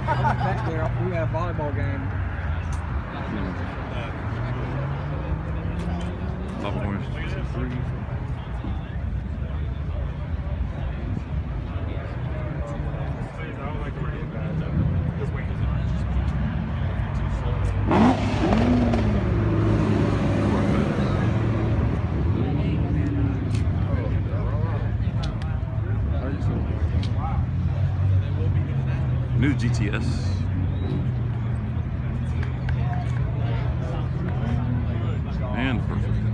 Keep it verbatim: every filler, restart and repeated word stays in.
Back there, we had a volleyball game. Lava Horns three. New G T S. And perfect.